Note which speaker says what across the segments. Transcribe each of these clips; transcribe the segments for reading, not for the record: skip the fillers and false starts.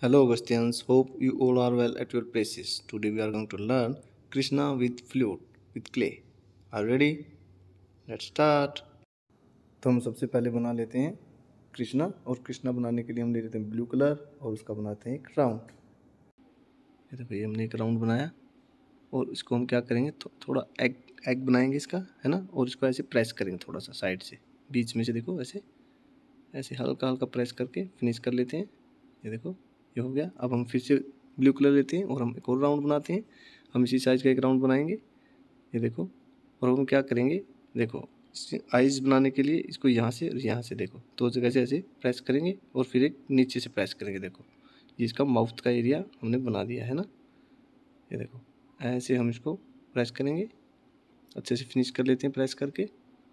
Speaker 1: Hello, Augustinians. Hope you all are well at your places. Today we are going to learn Krishna with flute with clay. Are you ready? Let's start. तो हम सबसे पहले बना लेते हैं कृष्णा, और कृष्णा बनाने के लिए हम ले लेते हैं ब्लू कलर और उसका बनाते हैं एक राउंड। ये देखो, ये हमने एक राउंड बनाया और इसको हम क्या करेंगे, थोड़ा एग बनाएंगे इसका, है ना, और इसको ऐसे प्रेस करेंगे थोड़ा सा साइड से, बीच में से देखो, ऐसे ऐसे हल्का हल्का प्रेस करके फिनिश कर लेते हैं। ये देखो, ये हो गया। अब हम फिर से ब्लू कलर लेते हैं और हम एक और राउंड बनाते हैं। हम इसी साइज़ का एक राउंड बनाएंगे, ये देखो। और हम क्या करेंगे, देखो, आइज़ बनाने के लिए इसको यहाँ से और यहाँ से देखो दो जगह से ऐसे प्रेस करेंगे और फिर एक नीचे से प्रेस करेंगे। देखो, ये इसका माउथ का एरिया हमने बना दिया है ना। ये देखो, ऐसे हम इसको प्रेस करेंगे, अच्छे से फिनिश कर लेते हैं प्रेस करके।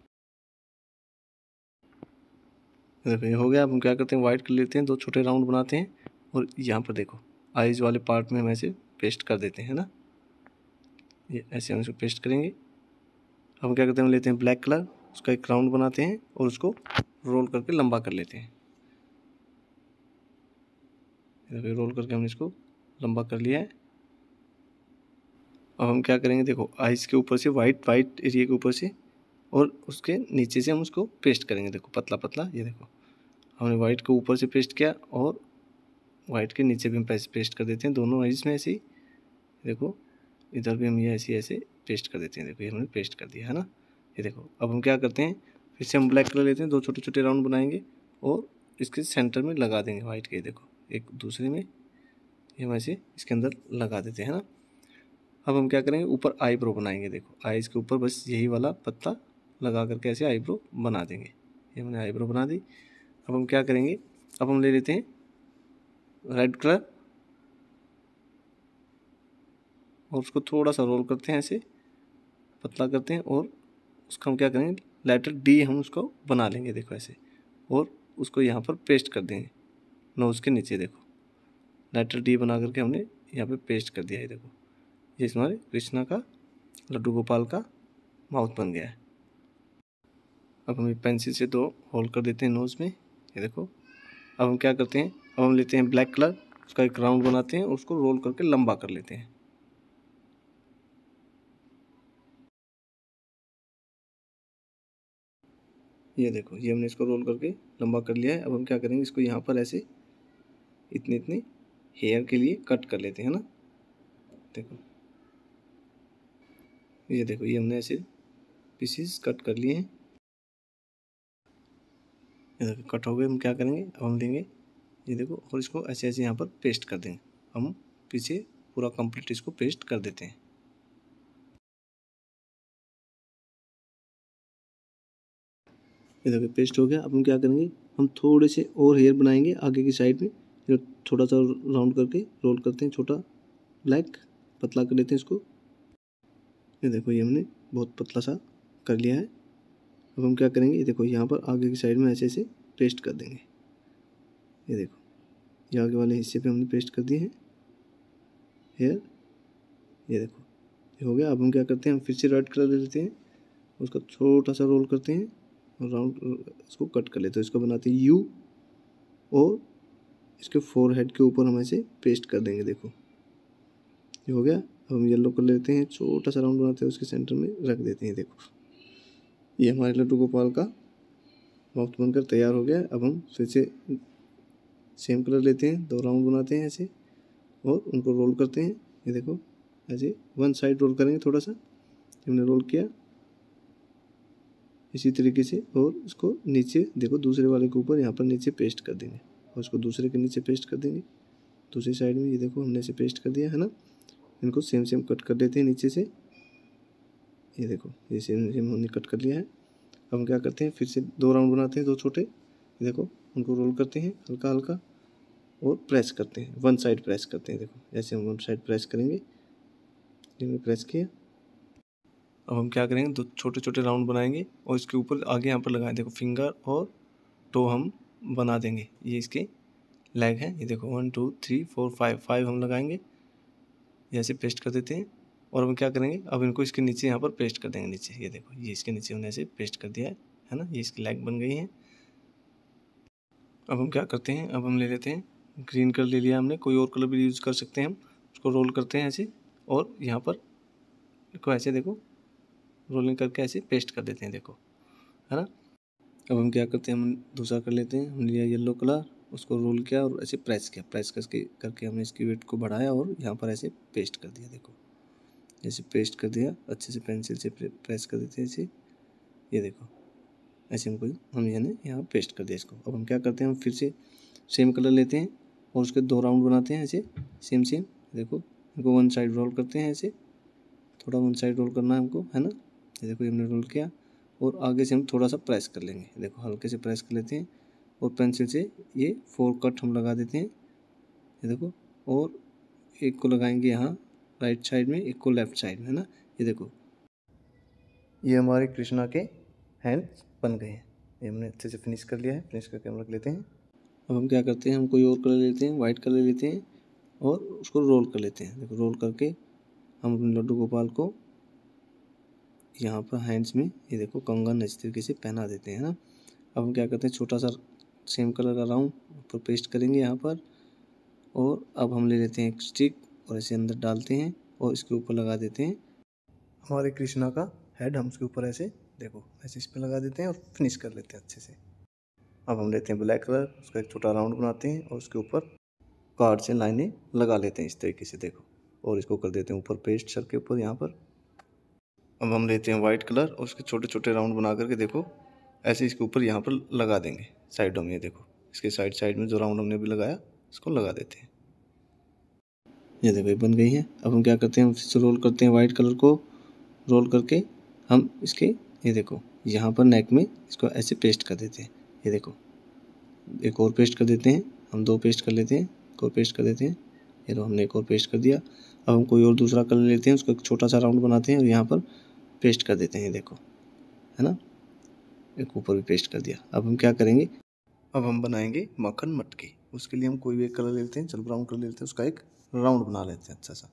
Speaker 1: देखो, ये हो गया। अब हम क्या करते हैं, वाइट कर लेते हैं, दो छोटे राउंड बनाते हैं और यहाँ पर देखो आइज़ वाले पार्ट में हम ऐसे पेस्ट कर देते हैं ना। ये ऐसे हम इसको पेस्ट करेंगे। अब हम क्या करते हैं, हम लेते हैं ब्लैक कलर, उसका एक राउंड बनाते हैं और उसको रोल करके लंबा कर लेते हैं। देखो, रोल करके हमने इसको लंबा कर लिया है। अब हम क्या करेंगे, देखो, आइज़ के ऊपर से वाइट एरिया के ऊपर से और उसके नीचे से हम उसको पेस्ट करेंगे। देखो, पतला पतला, ये देखो, हमने वाइट के ऊपर से पेस्ट किया और वाइट के नीचे भी हम पेस्ट कर देते हैं दोनों आइज़ में ऐसे ही। देखो, इधर भी हम ये ऐसे पेस्ट कर देते हैं। देखो, ये हमने पेस्ट कर दिया है ना। ये देखो, अब हम क्या करते हैं, फिर से हम ब्लैक कलर लेते हैं, दो छोटे छोटे राउंड बनाएंगे और इसके सेंटर में लगा देंगे वाइट के। देखो, एक दूसरे में ये हम ऐसे इसके अंदर लगा देते हैं ना। अब हम क्या करेंगे, ऊपर आईब्रो बनाएंगे। देखो, आईज के ऊपर बस यही वाला पत्ता लगा करके ऐसे आईब्रो बना देंगे। ये हमने आईब्रो बना दी। अब हम क्या करेंगे, अब हम ले लेते हैं रेड कलर और उसको थोड़ा सा रोल करते हैं, ऐसे पतला करते हैं और उसका हम क्या करेंगे, लेटर डी हम उसको बना लेंगे। देखो, ऐसे, और उसको यहाँ पर पेस्ट कर देंगे नोज़ के नीचे। देखो, लेटर डी बना करके हमने यहाँ पे पेस्ट कर दिया है। देखो, ये हमारे कृष्णा का, लड्डू गोपाल का माउथ बन गया है। अब हम पेंसिल से दो होल कर देते हैं नोज़ में। ये देखो, अब हम क्या करते हैं, अब हम लेते हैं ब्लैक कलर, उसका एक राउंड बनाते हैं और उसको रोल करके लंबा कर लेते हैं। ये देखो, ये हमने इसको रोल करके लंबा कर लिया है। अब हम क्या करेंगे, इसको यहाँ पर ऐसे इतने इतने हेयर के लिए कट कर लेते हैं ना। देखो, ये देखो, ये हमने ऐसे पीसेस कट कर लिए हैं। ये देखो, कट हो गए। हम क्या करेंगे, अब हम लेंगे, ये देखो, और इसको ऐसे ऐसे यहाँ पर पेस्ट कर देंगे। हम पीछे पूरा कंप्लीट इसको पेस्ट कर देते हैं। ये देखो, पेस्ट हो गया। अब हम क्या करेंगे, हम थोड़े से और हेयर बनाएंगे आगे की साइड में। जो थोड़ा सा राउंड करके रोल करते हैं, छोटा ब्लैक पतला कर लेते हैं इसको। ये देखो, ये हमने बहुत पतला सा कर लिया है। अब हम क्या करेंगे, ये देखो, यहाँ पर आगे की साइड में ऐसे ऐसे पेस्ट कर देंगे। ये देखो, ये आगे वाले हिस्से पे हमने पेस्ट कर दिए हैं हेयर। ये देखो, ये हो गया। अब हम क्या करते हैं, हम फिर से रेड कलर ले लेते हैं, उसका छोटा सा रोल करते हैं और राउंड इसको कट कर लेते हैं। इसको बनाते हैं यू और इसके फोरहेड के ऊपर हम ऐसे पेस्ट कर देंगे। देखो, ये हो गया। अब हम येलो कलर लेते हैं, छोटा सा राउंड बनाते हैं, उसके सेंटर में रख देते हैं। देखो, ये हमारे लड्डू गोपाल का माउथ बनकर तैयार हो गया। अब हम फिर से सेम कलर लेते हैं, दो राउंड बनाते हैं ऐसे और उनको रोल करते हैं। ये देखो, ऐसे वन साइड रोल करेंगे, थोड़ा सा हमने रोल किया इसी तरीके से, और इसको नीचे देखो दूसरे वाले के ऊपर यहाँ पर नीचे पेस्ट कर देंगे और उसको दूसरे के नीचे पेस्ट कर देंगे दूसरी साइड में। ये देखो, हमने इसे पेस्ट कर दिया है ना। इनको सेम सेम कट कर देते हैं नीचे से। ये देखो, ये सेम सेम हमने कट कर लिया है। अब हम क्या करते हैं, फिर से दो राउंड बनाते हैं, दो छोटे। ये देखो, उनको रोल करते हैं हल्का हल्का और प्रेस करते हैं, वन साइड प्रेस करते हैं। देखो, ऐसे हम वन साइड प्रेस करेंगे। हमने प्रेस किया। अब हम क्या करेंगे, दो छोटे छोटे राउंड बनाएंगे और इसके ऊपर आगे यहाँ पर लगाएं। देखो, फिंगर और टो हम बना देंगे। ये इसके लेग हैं। ये देखो, 1 2 3 4 5 हम लगाएंगे, ये ऐसे पेस्ट कर देते हैं। और हम क्या करेंगे, अब इनको इसके नीचे यहाँ पर पेस्ट कर देंगे नीचे। ये देखो, ये इसके नीचे हमने ऐसे पेस्ट कर दिया है ना। ये इसकी लेग बन गई है। अब हम क्या करते हैं, अब हम ले लेते हैं ग्रीन कलर ले लिया हमने, कोई और कलर भी यूज़ कर सकते हैं हम। उसको रोल करते हैं ऐसे, और यहाँ पर देखो ऐसे, देखो रोलिंग करके ऐसे पेस्ट कर देते हैं, देखो, है ना। अब हम क्या करते हैं, हम दूसरा कर लेते हैं। हमने लिया येलो कलर, उसको रोल किया और ऐसे प्रेस किया, प्रेस करके हमने इसकी वेट को बढ़ाया और यहाँ पर ऐसे पेस्ट कर दिया, देखो ऐसे पेस्ट कर दिया। अच्छे से पेंसिल से प्रेस कर देते हैं ऐसे, ये देखो ऐसे हम यानी यहाँ पेस्ट कर दिया इसको। अब हम क्या करते हैं, हम फिर से सेम कलर लेते हैं और उसके 2 राउंड बनाते हैं ऐसे सेम, देखो इनको वन साइड रोल करते हैं ऐसे, थोड़ा वन साइड रोल करना है हमको, है ना। ये देखो हमने रोल किया और आगे से हम थोड़ा सा प्रेस कर लेंगे, देखो हल्के से प्रेस कर लेते हैं और पेंसिल से ये 4 कट हम लगा देते हैं, ये देखो। और एक को लगाएंगे यहाँ राइट साइड में, एक को लेफ्ट साइड में, है ना। ये देखो ये हमारे कृष्णा के हैंड बन गए हैं। ये हमने अच्छे से फिनिश कर लिया है, फिनिश करके हम रख लेते हैं। अब हम क्या करते हैं, हम कोई और कलर लेते हैं, वाइट कलर लेते हैं और उसको रोल कर लेते हैं। देखो रोल करके हम अपने लड्डू गोपाल को यहाँ पर हैंड्स में, ये देखो कंगन इस तरीके से पहना देते हैं ना। अब हम क्या करते हैं, छोटा सा सेम कलर का राउंड ऊपर पेस्ट करेंगे यहाँ पर, और अब हम ले लेते हैं एक स्टिक और ऐसे अंदर डालते हैं और इसके ऊपर लगा देते हैं हमारे कृष्णा का हेड। हम उसके ऊपर ऐसे देखो ऐसे इस पर लगा देते हैं और फिनिश कर लेते हैं अच्छे से। अब हम लेते हैं ब्लैक कलर, उसका एक छोटा राउंड बनाते हैं और उसके ऊपर कार्ड से लाइनें लगा लेते हैं इस तरीके से, देखो, और इसको कर देते हैं ऊपर पेस्ट सर के ऊपर यहाँ पर। अब हम लेते हैं वाइट कलर और उसके छोटे छोटे राउंड बना करके देखो ऐसे इसके ऊपर यहाँ पर लगा देंगे साइडों में, ये देखो इसके साइड में जो राउंड हमने भी लगाया इसको लगा देते हैं। ये देखो ये बन गई है। अब हम क्या करते हैं, हम फिर से रोल करते हैं वाइट कलर को, रोल करके हम इसके, ये देखो यहाँ पर नेक में इसको ऐसे पेस्ट कर देते हैं, ये देखो एक और पेस्ट कर देते हैं, हम 2 पेस्ट कर लेते हैं, एक और पेस्ट कर देते हैं, ये लो हमने एक और पेस्ट कर दिया। अब हम कोई और दूसरा कलर लेते हैं, उसका एक छोटा सा राउंड बनाते हैं और यहाँ पर पेस्ट कर देते हैं, देखो, है ना, एक ऊपर भी पेस्ट कर दिया। अब हम क्या करेंगे, अब हम बनाएंगे मक्खन मटकी। उसके लिए हम कोई भी एक कलर लेते हैं, चल ब्राउन कलर लेते हैं, उसका एक राउंड बना लेते हैं अच्छा सा।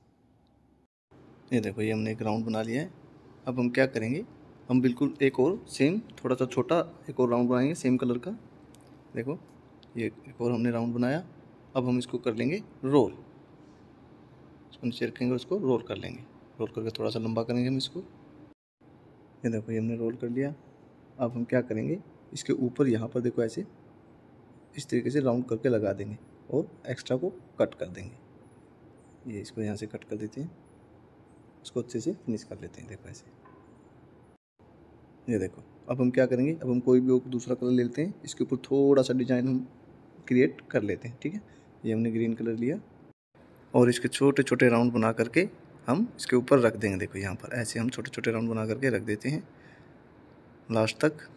Speaker 1: ये देखो ये हमने एक राउंड बना लिया है। अब हम क्या करेंगे, हम बिल्कुल एक और सेम थोड़ा सा छोटा एक और राउंड बनाएंगे सेम कलर का, देखो ये एक और हमने राउंड बनाया। अब हम इसको कर लेंगे रोल, इसको नीचे रखेंगे और उसको रोल कर लेंगे, रोल करके थोड़ा सा लंबा करेंगे हम इसको। ये देखो ये हमने रोल कर लिया। अब हम क्या करेंगे, इसके ऊपर यहाँ पर देखो ऐसे इस तरीके से राउंड करके लगा देंगे और एक्स्ट्रा को कट कर देंगे। ये इसको यहाँ से कट कर देते हैं, इसको अच्छे से फिनिश कर लेते हैं, देखो ऐसे। ये देखो अब हम क्या करेंगे, अब हम कोई भी दूसरा कलर लेते हैं, इसके ऊपर थोड़ा सा डिजाइन हम क्रिएट कर लेते हैं, ठीक है। ये हमने ग्रीन कलर लिया और इसके छोटे छोटे राउंड बना करके हम इसके ऊपर रख देंगे, देखो यहाँ पर ऐसे हम छोटे छोटे राउंड बना करके रख देते हैं लास्ट तक।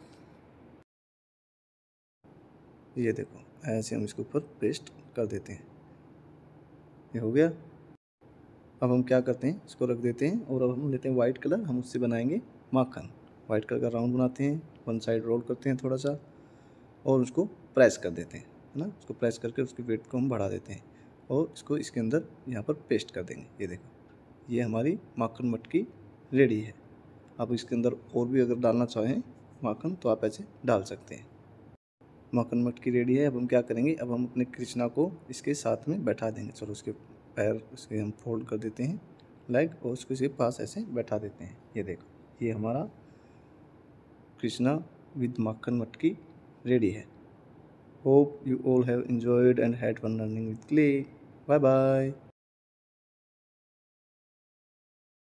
Speaker 1: ये देखो ऐसे हम इसके ऊपर पेस्ट कर देते हैं, ये हो गया। अब हम क्या करते हैं, इसको रख देते हैं और अब हम लेते हैं वाइट कलर, हम उससे बनाएंगे माखन। वाइट कलर का राउंड बनाते हैं, वन साइड रोल करते हैं थोड़ा सा और उसको प्रेस कर देते हैं, है ना। उसको प्रेस करके उसकी वेट को हम बढ़ा देते हैं और इसको इसके अंदर यहाँ पर पेस्ट कर देंगे। ये देखो ये हमारी माखन मटकी रेडी है। आप इसके अंदर और भी अगर डालना चाहें माखन तो आप ऐसे डाल सकते हैं। माखन मटकी रेडी है। अब हम क्या करेंगे, अब हम अपने कृष्णा को इसके साथ में बैठा देंगे। चलो उसके पैर उसके हम फोल्ड कर देते हैं लेग और उसको इसके पास ऐसे बैठा देते हैं। ये देखो ये हमारा कृष्णा विद माखन मटकी रेडी है। Hope you all have enjoyed and had fun learning with Clay. Bye bye.